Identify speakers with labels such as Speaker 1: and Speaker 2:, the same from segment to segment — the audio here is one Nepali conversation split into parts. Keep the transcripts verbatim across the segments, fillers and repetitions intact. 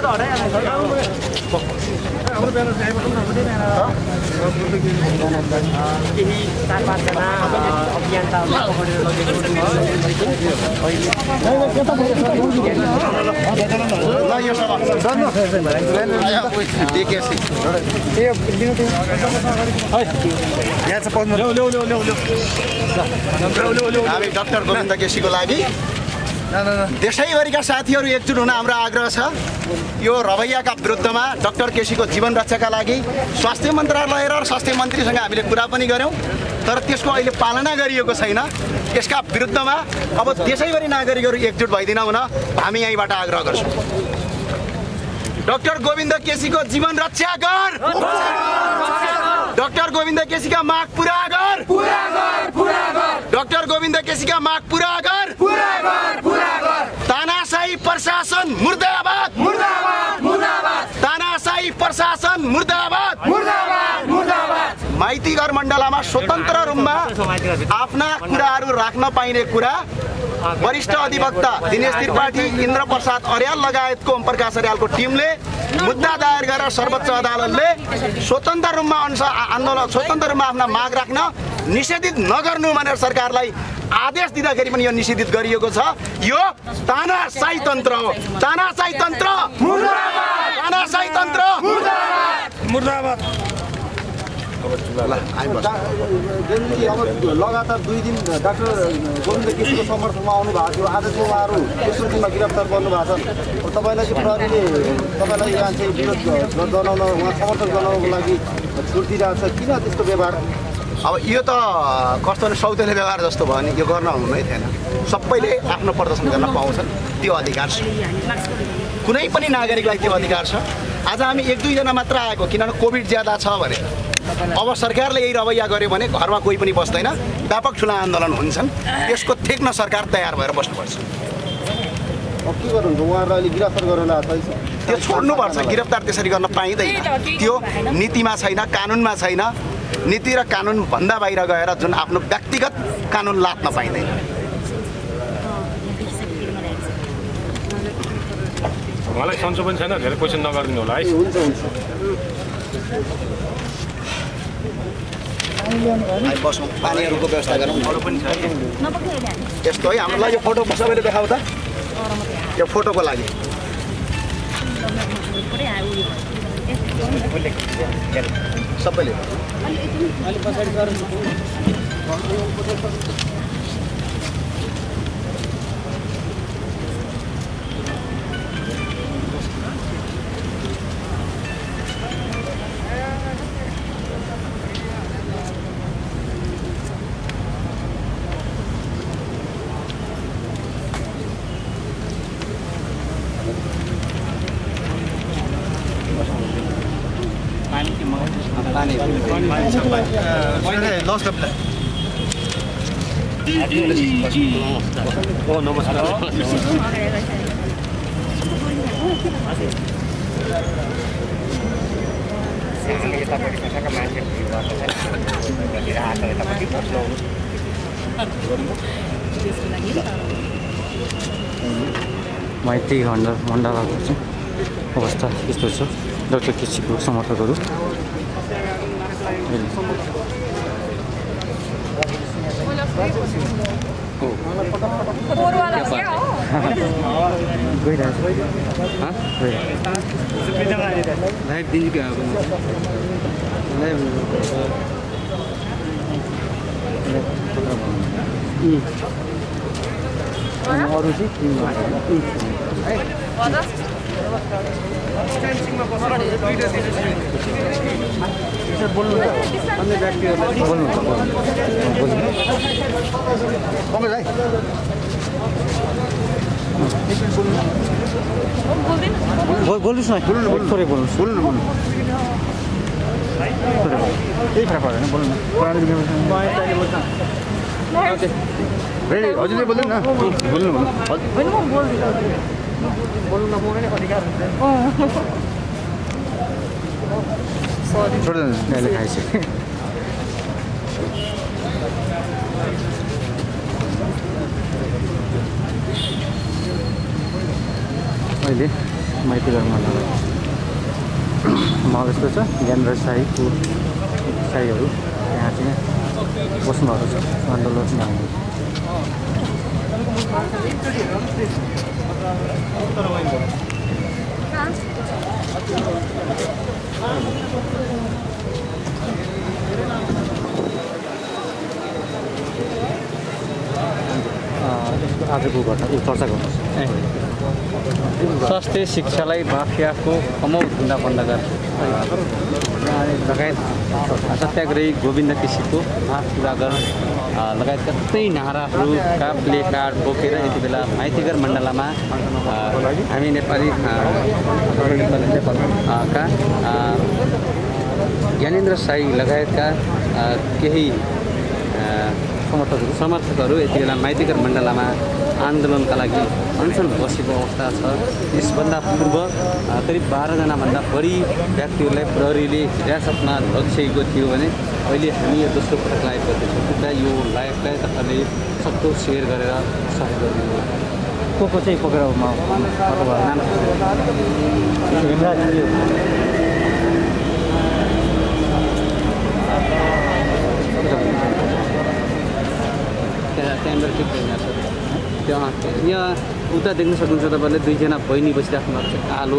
Speaker 1: केही चार पाँचजना अभियन्ताहरूलाई पक्रेर
Speaker 2: हामी डाक्टर गोविन्द केसीको लागि देशैभरिका साथीहरू एकजुट हुन हाम्रो आग्रह छ। यो रवैयाका विरुद्धमा डाक्टर केसीको जीवन रक्षाका लागि स्वास्थ्य मन्त्रालय र स्वास्थ्य मन्त्रीसँग हामीले कुरा पनि गऱ्यौँ, तर त्यसको अहिले पालना गरिएको छैन। यसका विरुद्धमा अब देशैभरि नागरिकहरू एकजुट भइदिन हुन हामी यहीँबाट आग्रह गर्छौँ। डाक्टर गोविन्द केसीको जीवन रक्षा गर, डाक्टर गोविन्द केसीका माग पुरा गर, डाक्टर गोविन्द केसीका माग पुरा गर। तानाशाही प्रशासन मुर्दाबाद, तानाशाही प्रशासन मुर्दाबाद। माइतीघर मण्डलमा स्वतन्त्र रूपमा आफ्ना कुराहरू राख्न पाइने कुरा वरिष्ठ अधिवक्ता दिनेश त्रिपाठी, इन्द्र प्रसाद अर्याल लगायतको ओम प्रकाश अर्यालको टिमले मुद्दा दायर गरेर सर्वोच्च अदालतले स्वतन्त्र रूपमा आन्दोलन स्वतन्त्र रूपमा आफ्ना माग राख्न निषेधित नगर्नु भनेर सरकारलाई आदेश दिँदाखेरि पनि यो निषेधित गरिएको छ। यो तानाशाही तन्त्र हो, तानाशाही तन्त्र मुर्दाबाद, तानाशाही तन्त्र मुर्दाबाद।
Speaker 3: लगातार दुई दिन डाक्टर गोविन्द केसीको समर्थनमा आउनु भएको थियो, आज चाहिँ उहाँहरू तेस्रो दिनमा गिरफ्तार गर्नु भएको छ। तपाईँलाई चाहिँ प्रहरीले तपाईँलाई यहाँ चाहिँ विरोध जनाउन उहाँ समर्थन जनाउनको लागि छुट दिइरहेको छ, किन त्यस्तो व्यवहार?
Speaker 2: अब यो त कस्तो भने सौतेले व्यवहार जस्तो भयो नि, यो गर्न हुनै थिएन। सबैले आफ्नो प्रदर्शन गर्न पाउँछन्, त्यो अधिकार छ, कुनै पनि नागरिकलाई त्यो अधिकार छ। आज हामी एक दुईजना मात्र आएको किनभने कोभिड ज्यादा छ भने। अब सरकारले यही रवैया गर्यो भने घरमा कोही पनि बस्दैन, व्यापक ठुला आन्दोलन हुन्छन्। त्यसको ठेक्न सरकार तयार भएर बस्नुपर्छ।
Speaker 3: के गर्नुहुन्छ उहाँहरूलाई अहिले गिरफ्तार गरेर
Speaker 2: त्यो छोड्नुपर्छ, गिरफ्तार त्यसरी गर्न पाइँदैन। त्यो नीतिमा छैन, कानुनमा छैन। नीति र कानुन भन्दा बाहिर गएर जुन आफ्नो व्यक्तिगत कानुन लात्न पाइँदैन।
Speaker 4: उहाँलाई सन्चो पनि छैन, धेरै क्वेसन नगरिदिनु होला है।
Speaker 3: हुन्छ हुन्छ
Speaker 2: बसौँ, पानीहरूको व्यवस्था गरौँ। यस्तो है हामीलाई यो फोटो सबैले देखाऊ त, यो फोटोको लागि सबैले
Speaker 5: माइती मण्डल मण्डलको चाहिँ अवस्था यस्तो छ। डाक्टर केसीको समर्थकहरू लाइभ दिन्छ अरू चाहिँ बोल्नु अन्य व्यक्तिहरूलाई बोल्नु बोल्नुहोस् न, बोल्नु थोरै बोल्नुहोस्, बोल्नु बोल्नु केही फरक पर्दैन, बोल्नु हजुरले बोल्नु न, बोल्नु बोल्नु नपाउने अधिकार हुन्छ। छोड्दैन अहिले खाइसक्यो। अहिले माइतीघर मण्डल मधेसको छ ज्ञानेन्द्र साईको साईहरू यहाँ चाहिँ बस्नुभएको छ मण्डलमा। आजको घटना चर्चा गर्नुहोस्। स्वास्थ्य शिक्षालाई माफियाको कमौ धन्दा बन्द गर लगायत सत्याग्रही गोविन्द केसीको हात पुरा गर्न लगायतका थुप्रै नाराहरूका प्ले कार्ड बोकेर यति बेला माइतीघर मण्डलामा हामी नेपाली का ज्ञानेन्द्र साई लगायतका केही समर्थकहरू समर्थकहरू यति बेला माइतीघर मण्डलामा आन्दोलनका लागि अनसन बसेको अवस्था छ। यसभन्दा पूर्व करिब बाह्रजनाभन्दा बढी व्यक्तिहरूलाई प्रहरीले हिरासतमा लगिसकेको थियो भने अहिले हामी यो दोस्रो पटक लाइभ गर्दैछौँ। कृपया यो लाइभलाई तपाईँले सक्दो सेयर गरेर सहयोग गरिदिनु। को को चाहिँ पक्रेर त्यहाँबाट ठिक छैन त्यहाँ यहाँ उता देख्न सक्नुहुन्छ तपाईँले दुईजना बहिनी बसिराख्नु भएको छ कालो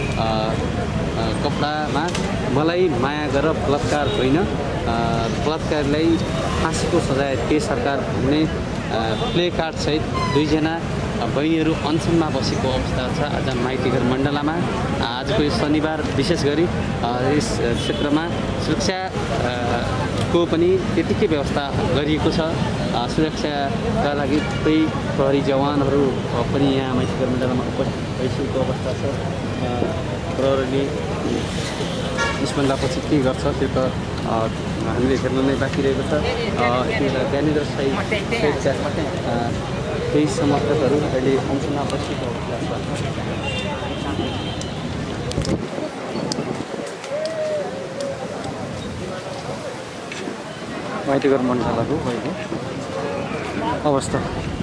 Speaker 5: कपडामा। मलाई माया गर बलात्कार होइन, बलात्कारलाई फाँसीको सजाय दे सरकार भन्ने प्ले कार्डसहित दुईजना बहिनीहरू अनसनमा बसेको अवस्था छ आज माइतीघर मण्डलामा। आजको यो शनिबार विशेष गरी यस क्षेत्रमा सुरक्षाको पनि त्यतिकै व्यवस्था गरिएको छ। सुरक्षाका लागि थुप्रै प्रहरी जवानहरू पनि यहाँ माइतीघर मण्डलामा उपस्थित भइसकेको अवस्था छ। प्रहरीले यसभन्दा पछि के गर्छ त्यो त हामीले हेर्न नै बाँकी रहेको छ। यति बेला ज्ञानेन्द्र साई केही समर्थकहरू अहिले अनसनमा बसेको अवस्था छ। माइतीघर मण्डलाको भएको अवस्था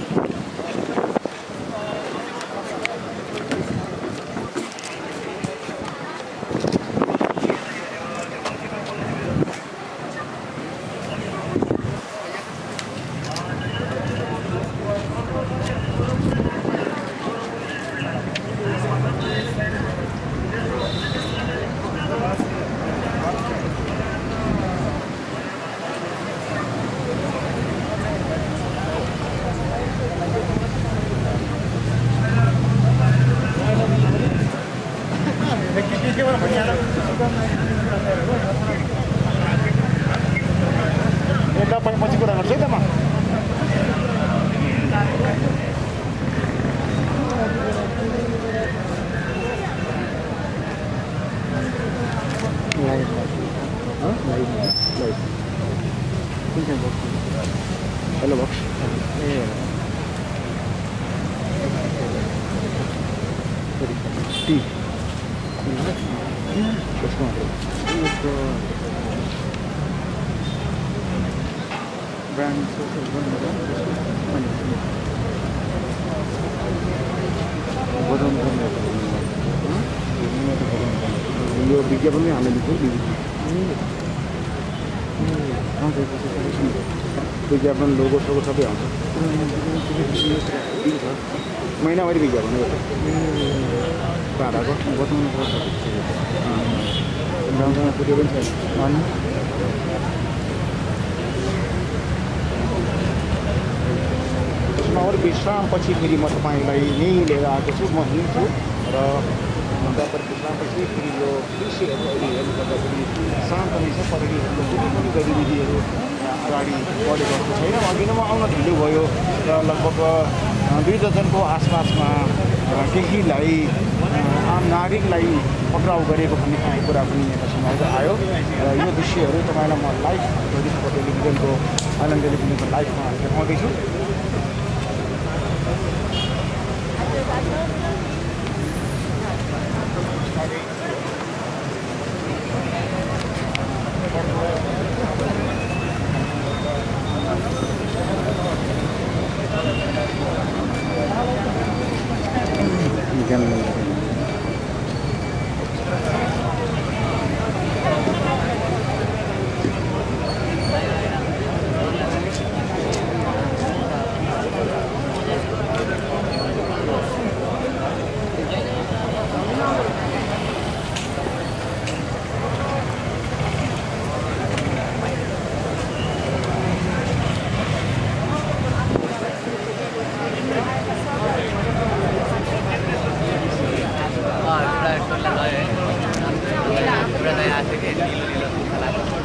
Speaker 3: पछि कुरा गर्छु है त म। हेलो बक्स टी ब्रान्ड यो विज्ञापनमै हामीले विज्ञापन लोगो सोगो सबै आउँछ। महिनावारी विज्ञापन हो भाडाको बताउनु पर्छ। गाउँमा पुग्यो पनि छैन। अनि और विश्रामपछि फेरि म तपाईँलाई नै लिएर आएको छु। म यहीँ छु र तपाईँ विश्रामपछि फेरि यो दृश्यहरू अहिले हेर्नुपर्दाखेरि शान्त नै छ। प्रहरीहरूको कुनै पनि गतिविधिहरू अगाडि बढेको छैन। अघि नै म आउन ढिलो भयो र लगभग दुई दर्जनको आसपासमा केहीलाई आम नागरिकलाई पक्राउ गरेको भन्ने खाने कुरा पनि यहाँ सुनाउँदै आयो। र यो दृश्यहरू तपाईँलाई म लाइभ टेलिभिजनको आनन्द टेलिभिजनको लाइभमा देखाउँदैछु।